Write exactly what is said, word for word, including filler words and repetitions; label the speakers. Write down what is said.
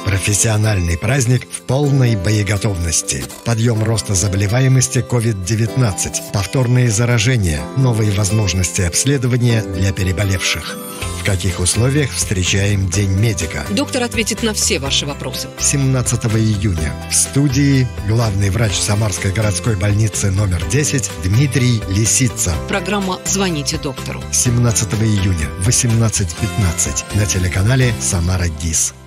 Speaker 1: Профессиональный праздник в полной боеготовности. Подъем роста заболеваемости ковид девятнадцать, повторные заражения, новые возможности обследования для переболевших. В каких условиях встречаем День медика?
Speaker 2: Доктор ответит на все ваши вопросы.
Speaker 1: семнадцатого июня в студии главный врач Самарской городской больницы номер десять Дмитрий Лисица.
Speaker 2: Программа «Звоните доктору».
Speaker 1: семнадцатого июня в восемнадцать пятнадцать на телеканале «Самара ГИС».